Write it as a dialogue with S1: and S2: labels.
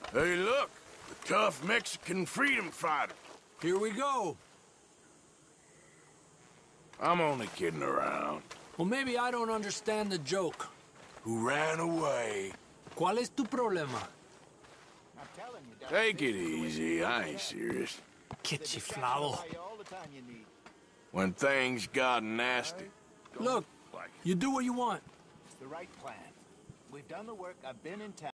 S1: Hey, look! The tough Mexican freedom fighter.
S2: Here we go.
S1: I'm only kidding around.
S2: Well, maybe I don't understand the joke.
S1: Who ran away?
S2: ¿Cuál es tu problema?
S1: Take it easy, I ain't serious.
S2: Qué chiflado.
S1: When things got nasty.
S2: Look, you do what you want.
S3: It's the right plan. We've done the work. I've been in town.